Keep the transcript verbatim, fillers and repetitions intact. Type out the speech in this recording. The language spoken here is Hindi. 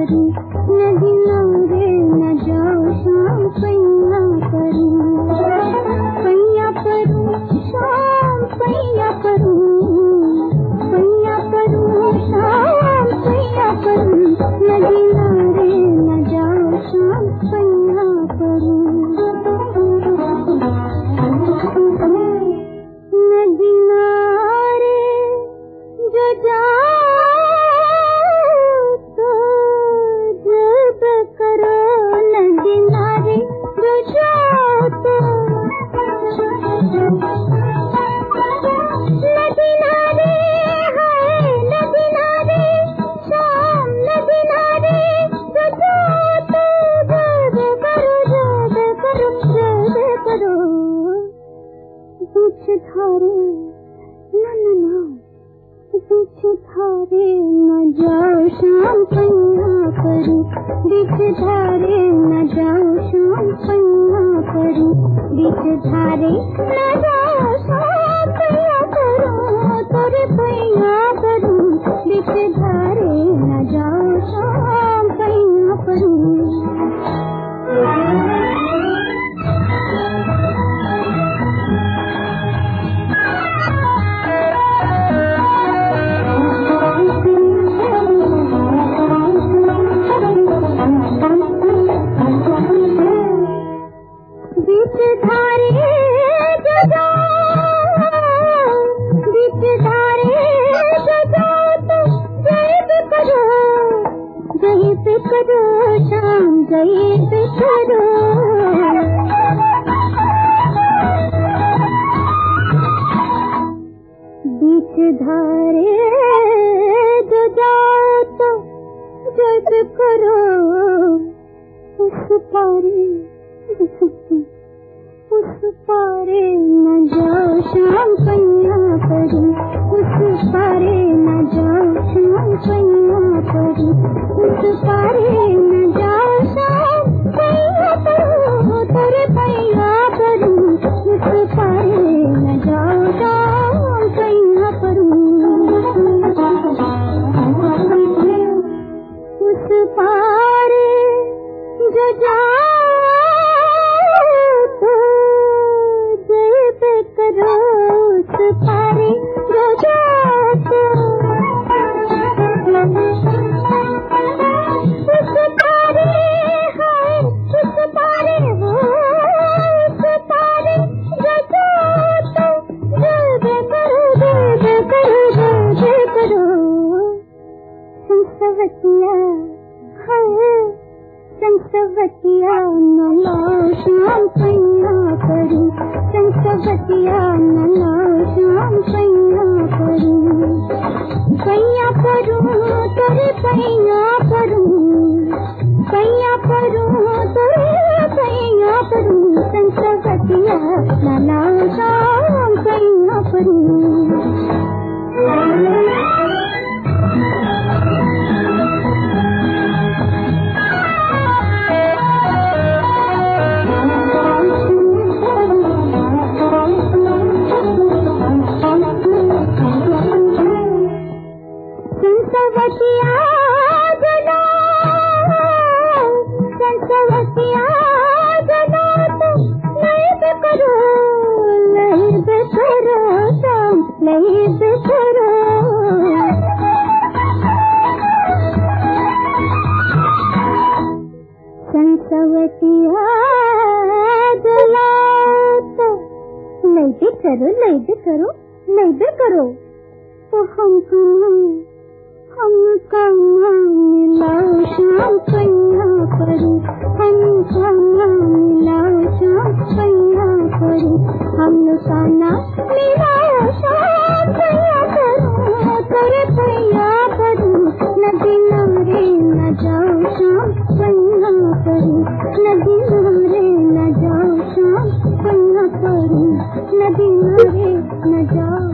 करूं, नदी नारे न जाओ शाम पैया करूं, पैया करूं शाम पैया करूं, पैया करूं शाम पैया करूं, नदी नारे न जाओ शाम पैया करूं, नदी नारे जो जाओ तो जब करो, नदी नारे जो जाओ तो, नदी नारे है नदी नारे शाम, नदी नारे जो जाओ तो जब करो, जब करो जब करो, बीच धारे न न न, बीच धारे न जाओ शाम पैया करूं, बीच धारे न जाओ शाम पैया करूं, बीच धारे न जाओ शाम पैया करूं, तोरे पैया करूं, बीच धारे न जाओ शाम पैया करूं, बीच धारे जो जाओ, बीच धारे जो जाओ तो जय करो, जय करो शाम जय करो, बीच धारे जो जाओ तो जय करो, उस पारे उस पारे न जाओ शाम पैया करूं, उस पारे न जाओ शाम पैया करूं, उस पारे न जाओ शाम पैया करूं, तेरे पैया करूं, उस पारे न जाओ शाम पैया करूं, उस पारे जो जाओ करो, उस पारे जो जाओ तो, उस पारे है उस पारे हो, उस पारे जो जाओ तो, जब करो जब करो जब करो, संसवतिया है संसवतिया न लो शाम पैया करूं, संसवतिया न लो शाम पैया करूं, पैया करूं तोरे पैया करूं, पैया करूं तोरे पैया करूं, संसवतिया न लो शाम पैया करूं, संसवतिया जला संसवतिया जला तो नहीं करो, नहीं करो शाम नहीं करो, संसवतिया जला तो नहीं करो, नहीं करो नहीं करो, तो हम हम कहाँ मिलाओ शाम पैया करूं, हम कहाँ मिलाओ शाम पैया करूं, हम खाना मिलाओ शाम पैया करूं, तेरे पैया करूं, नदी नारे न जाओ शाम पैया करूं, नदी नारे न जाओ शाम पैया करूं, नदी नारे न जाओ